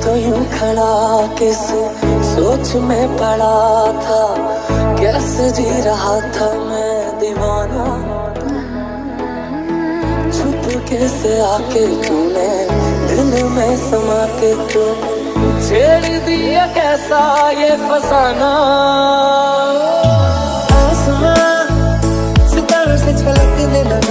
तो यूं खड़ा किस सोच में पड़ा था, कैसे जी रहा था मैं दीवाना। छुप कैसे आके तूने दिल में समा के तू छेड़ दिया कैसा ये फसाना। आसमां सितारों से छलकने लगा,